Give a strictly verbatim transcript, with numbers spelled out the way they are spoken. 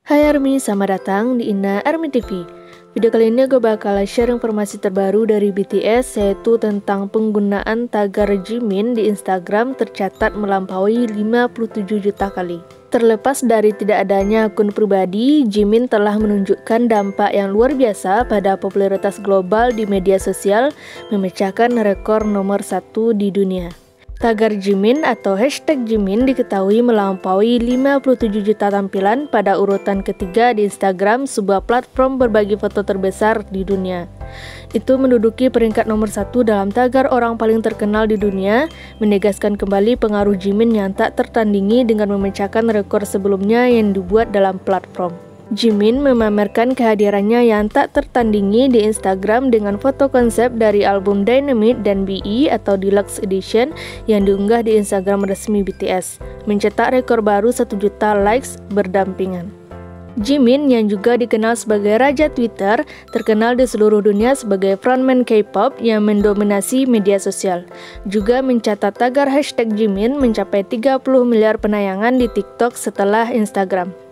Hai Army, selamat datang di Ina Army T V. Video kali ini gue bakal share informasi terbaru dari B T S, yaitu tentang penggunaan tagar Jimin di Instagram tercatat melampaui lima puluh tujuh juta kali. Terlepas dari tidak adanya akun pribadi, Jimin telah menunjukkan dampak yang luar biasa pada popularitas global di media sosial, memecahkan rekor nomor satu di dunia. Tagar Jimin atau hashtag Jimin diketahui melampaui lima puluh tujuh juta tampilan pada urutan ketiga di Instagram, sebuah platform berbagi foto terbesar di dunia. Itu menduduki peringkat nomor satu dalam tagar orang paling terkenal di dunia, menegaskan kembali pengaruh Jimin yang tak tertandingi dengan memecahkan rekor sebelumnya yang dibuat dalam platform. Jimin memamerkan kehadirannya yang tak tertandingi di Instagram dengan foto konsep dari album Dynamite dan B E atau Deluxe Edition yang diunggah di Instagram resmi B T S, mencetak rekor baru satu juta likes berdampingan. Jimin yang juga dikenal sebagai Raja Twitter, terkenal di seluruh dunia sebagai frontman K-pop yang mendominasi media sosial, juga mencatat tagar hashtag Jimin mencapai tiga puluh miliar penayangan di TikTok setelah Instagram.